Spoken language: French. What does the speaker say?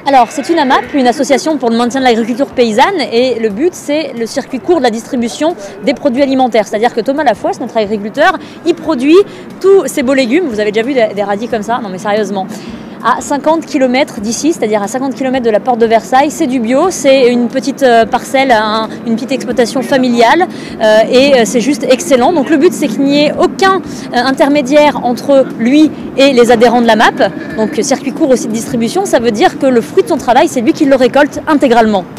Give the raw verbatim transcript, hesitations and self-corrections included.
Alors, c'est une AMAP, une association pour le maintien de l'agriculture paysanne, et le but, c'est le circuit court de la distribution des produits alimentaires. C'est-à-dire que Thomas Lafoisse, notre agriculteur, il produit tous ces beaux légumes. Vous avez déjà vu des, des radis comme ça? Non mais sérieusement. À cinquante kilomètres d'ici, c'est-à-dire à cinquante kilomètres de la porte de Versailles, c'est du bio, c'est une petite euh, parcelle, un, une petite exploitation familiale euh, et euh, c'est juste excellent. Donc le but, c'est qu'il n'y ait aucun euh, intermédiaire entre lui et les adhérents de la MAP. Donc circuit court aussi de distribution, ça veut dire que le fruit de son travail, c'est lui qui le récolte intégralement.